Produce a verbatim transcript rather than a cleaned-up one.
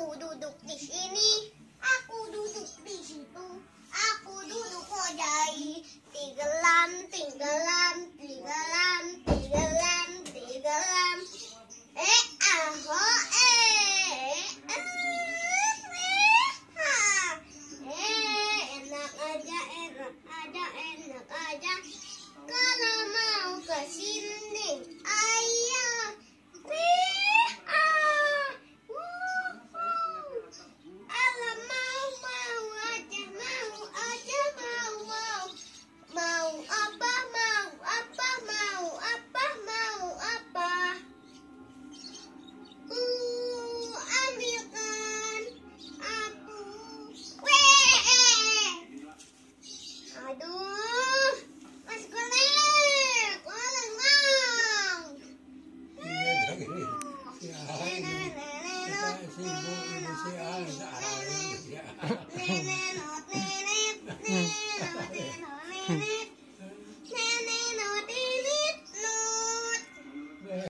Aku duduk di sini, aku duduk di situ, aku duduk ngojai. Tenggelam, tenggelam, tenggelam, tenggelam, tenggelam. Eh, aho, eh, eh, eh, ha. Eh, enak aja, enak aja, enak aja. Kalau mau ke sini, ayo. Eh, ah. Wuhu. Alah, mau, mau aja, mau aja, mau, mau. Mau apa, mau apa, mau apa, mau apa. Uh, ambilkan aku. Weh. Aduh, Mas Golek, Golek mau. Nenek, nenek, nenek, nenek, nenek.